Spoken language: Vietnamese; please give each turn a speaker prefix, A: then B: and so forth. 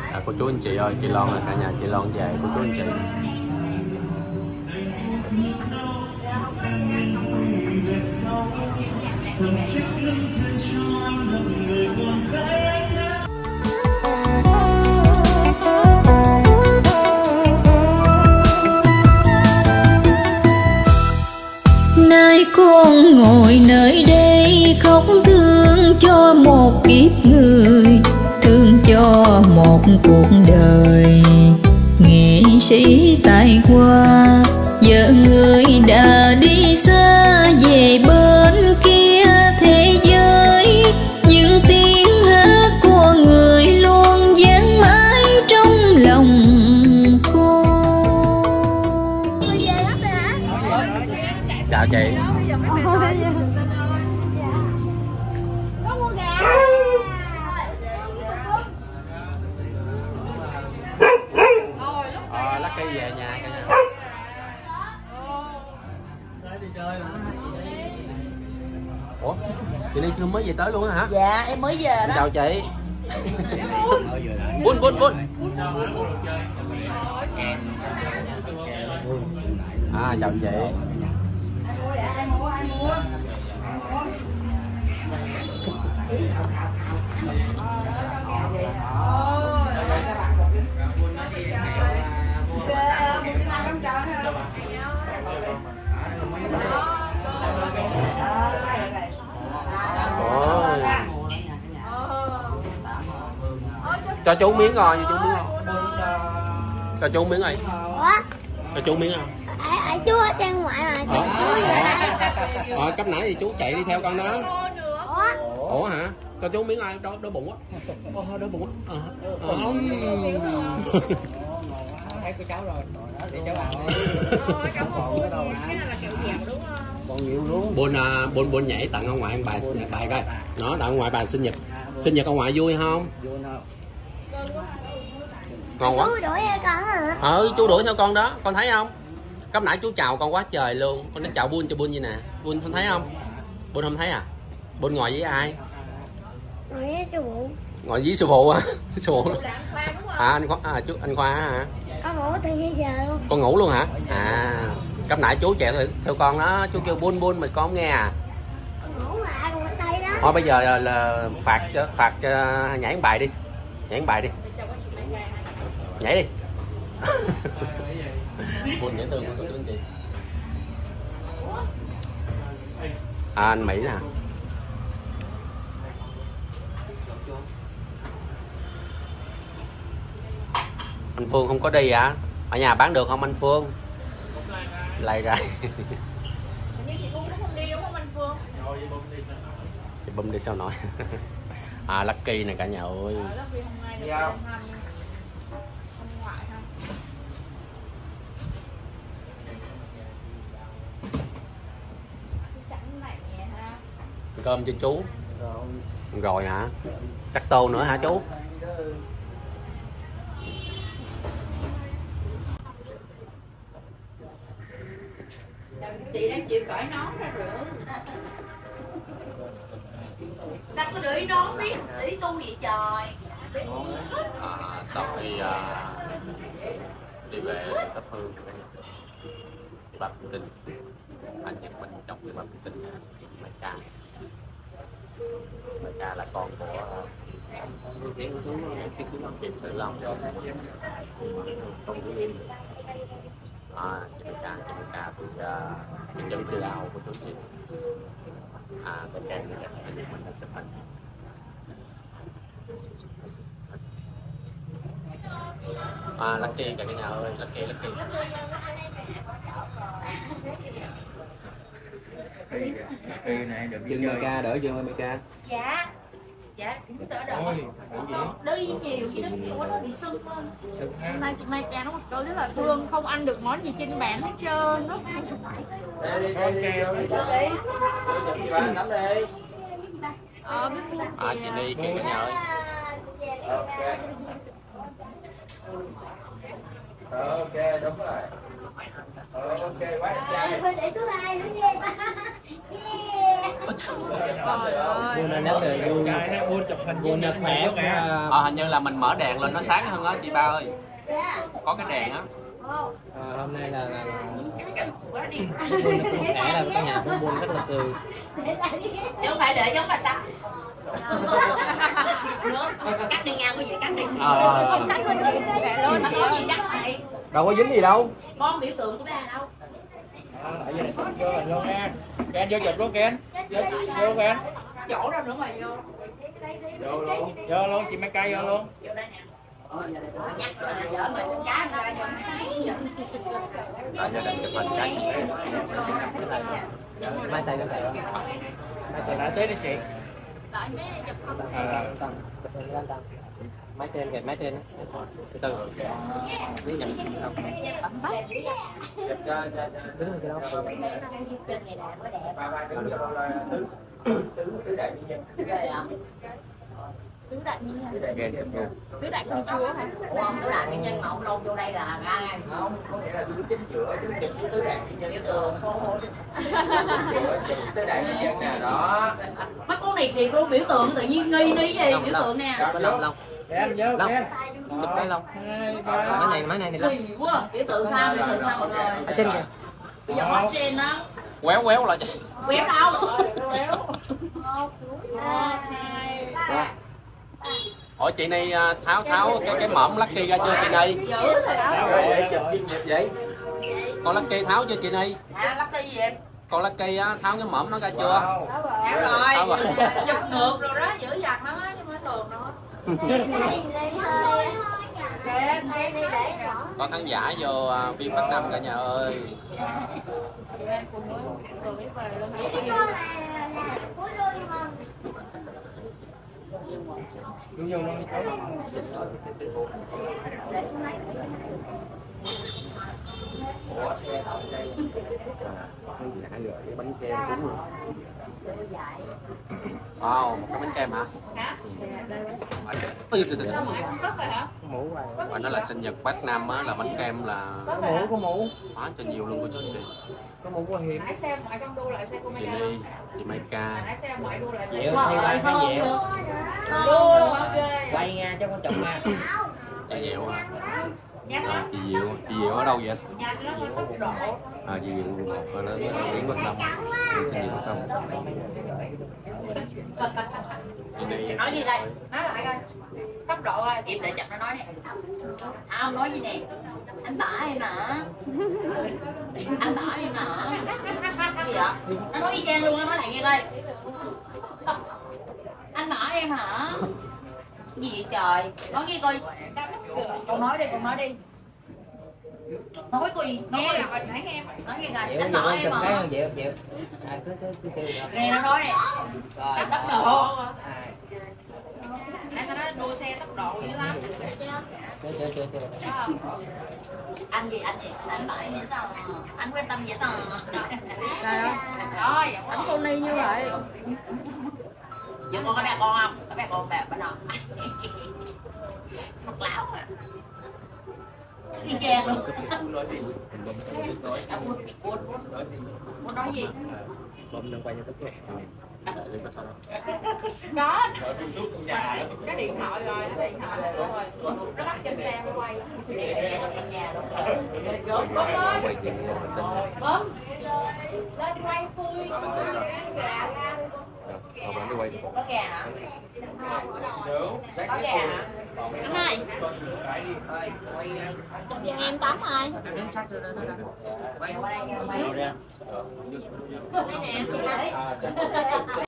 A: Cô chú anh chị ơi, chị Loan là cả nhà chị Loan về, cô chú anh chị.
B: Nay con ngồi nơi đây khóc thương cho một kiếp người, thương cho một cuộc đời. Nghệ sĩ tài hoa, vợ người đã đi xa về bên kia thế giới. Những tiếng hát của người luôn vang mãi trong lòng con.
A: Chào chị. Lucky về nhà cả nhà. Ủa, chị Ni chưa mới về tới luôn hả?
C: Dạ, em mới về đó.
A: Chào chị. Bún. Chào chị. Cho chú miếng rồi, cho chú miếng rồi. Cho chú miếng rồi. Cho chú miếng không?
D: Chú ở trang ngoại rồi.
A: Cấp nãy thì chú chạy đi theo con đó. Ủa hả? Cho chú miếng ai? Đói bụng á. Đói bụng á.
E: Thấy của cháu rồi. Để cháu ăn. Cảm ơn. Cái này là kẹo dẻo đúng không? Còn nhiều luôn.
A: Bôn nhảy tặng ông ngoại bài coi. Nó tặng ông ngoại bài sinh nhật. Sinh nhật ông ngoại vui không?
E: Vui không?
A: Ngon quá.
D: Chú đuổi theo con hả?
A: Chú đuổi theo con đó, con thấy không? Cấp nãy chú chào con quá trời luôn. Con nói chào Bôn cho Bôn như nè. Bôn không thấy không? Bôn không thấy à? Bôn ngồi với ai?
D: Ngồi với sư phụ.
A: Ngồi với sư phụ à? Sư phụ. Anh Khoa hả?
D: Con ngủ từ bây giờ luôn.
A: Con ngủ luôn hả? Cấp nãy chú chạy theo con đó, chú kêu Bôn mà con không nghe à?
D: Con ngủ mà, con tay đó.
A: Thôi bây giờ là phạt nhảy một bài đi. Nhảy một bài đi. Nhảy đi. Bôn nhảy tương của anh chị. Anh Mỹ nè. Anh Phương không có đi hả? Ở nhà bán được không anh Phương? Lại ra.
C: Như chị Bum cũng không đi đúng không anh Phương?
A: Chị Bum đi sao nói. Lucky này cả nhà ơi.
C: Lucky hôm nay được ông ngoại ha.
A: Cơm cho chú. Rồi hả? Chắc tô nữa hả chú?
C: Chị đang chịu cởi nón ra rửa. Sao có để nón biết để tu vậy trời.
A: Sau khi đi về thắp hương cho cả nhà. Bà Tinh, anh Nhật Minh chồng với bà Tinh Mai Ca là con của Kim Tử Long, con của Im. Chị Mai Ca thì chân từ ao của chú chị. Cái trang này anh Nhật Minh chụp hình. Lucky cả nhà ơi, Lucky.
E: Kỳ này được
A: Chân Mika đỡ chưa Mika?
C: Dạ cũng đỡ. Đi nhiều khi nó kiểu quá nó bị sưng lên.
F: Hôm nay chị Mai Ca nó một câu rất là thương, không ăn được món gì trên bàn hết trơn. Nó biết mua
A: chị đi kìa cả nhà ơi.
E: Ok, đúng rồi. Ok, quá
D: Để thứ hai nữa nha.
E: Buôn là nét đời vui. Trai nó buôn chụp mình
G: buồn là khỏe kìa.
A: Hình như là mình mở đèn lên nó sáng hơn á chị ba ơi, có cái đèn á.
G: Hôm nay là buồn khỏe, là cả nhà cũng buồn rất là cười.
C: Chứ không phải để giống bà sao. Cắt đi nhau cái gì cắt đi.
F: Không cắt luôn chị, để luôn
C: Nó nói gì cắt mày.
G: Đâu có dính gì đâu.
C: Con biểu tượng của ba đâu.
E: Tại vì vô mình luôn nha. Ken vô chụp luôn Ken. Vô Ken.
C: Chỗ đâu nữa mà vô.
E: Vô luôn, chị mấy cây vô luôn.
C: Vô đây nè. Nhắc vợ mình giá ra cho
A: Gia đình chụp hình cái.
G: Mai tay nó phải không? Mai tay
E: Lại tới đi chị.
F: Đợi mấy chụp xong.
G: máy trên kìa, máy trên từ từ biết nhận không đứng cái đó
F: Tứ đại nhân tứ đại công chúa hả?
C: không tứ đại nhân nhân mộng luôn vô đây là ra
E: Không, có nghĩa là đứng chính giữa, đứng tứ đại nhân
C: biểu tượng.
E: tứ đại nhân nè đó.
C: Mấy con này thiệt luôn, biểu tượng tự nhiên nghi ní gì biểu tượng nè.
G: Long
E: Ken vô Ken.
G: chụp cái Long máy này
C: Kỳ quá. Biểu tượng sao mọi người?
G: ở trên kìa.
C: Bây giờ hot trend đó.
A: Quéo quéo lại.
C: Quéo đâu?
A: Ủa chị này tháo cái mõm Lucky ra chưa chị này?
C: Giữ rồi đó.
E: Vậy.
A: Con Lucky tháo chưa chị này?
C: Lắc đi gì em?
A: Con Lucky á, tháo cái mõm nó ra chưa?
C: Tháo rồi.
A: rồi.
C: Chụp ngược rồi đó, giữ dằn lắm á chứ không phải tường nữa. Kệ, thấy đi để rõ.
A: Có khán giả vô phim Bắc Nam cả nhà ơi.
E: Vô vô luôn đi cháu.
G: Bánh kem đúng rồi.
A: Wow, một cái bánh kem hả? Ôi,
G: Mũ rồi.
A: và nó là sinh nhật Bắc Nam á, là bánh kem là
G: Có mũ.
A: hóa cho nhiều luôn của chú chị.
G: Có mũ của Hiền.
C: Hãy xem mọi trong đua lại xe của
A: Chị
C: Mai
A: Ly, chị Mai Ca.
C: Hãy xem mọi đua lại xe
G: Dịu,
C: của
G: thay vai cái dịu.
C: Đua luôn ok.
G: Quay nha cho con chụp nha.
A: Chị Diệu hả?
C: Nhắc đó.
A: Chị Diệu ở đâu vậy?
C: Nhà cho nó hơi tốc độ.
A: Chị Diệu nó nói tiếng Bắc Nam. Sinh nhật Bắc Nam. Chị này
C: Nói gì đây? Nói lại coi. Tốc độ coi. Em để chậm nó nói đi. Không nói gì nè. Anh tỏ em hả? Anh tỏ em hả? Gì vậy? Nó nói y chang luôn, nó nói lại nghe coi. Anh tỏ em hả? Cái gì vậy trời? Nói nghe coi. Con nói đi. Nói coi gì? Nghe rồi, nãy nghe em. Nói nghe coi.
G: Dịu,
C: Anh tỏ em hả?
G: Dịu. Cứ
C: Nghe nó nói nè.
G: rồi.
C: Tốc độ.
F: Nãy tao nói đua xe tốc độ dữ lắm.
G: Chưa.
C: Anh tỏ em dễ tờ. Anh quan tâm dễ tờ.
F: Rồi, ảnh Tony như vậy.
C: Giờ con có mẹ con không? Có mẹ con bè bên nào? Mặt lão à. Y chang luôn. Muốn nói gì?
G: Bấm đang quay cho tất cả.
F: Có. Cái điện thoại rồi, nó bắt trên xe mới quay. Bấm ơi. Bấm. Lên quay khui.
C: Có gà hả? Có gà hả?
F: Anh ơi. Giờ em tắm rồi.
C: Quay qua đây.
F: Đây nè.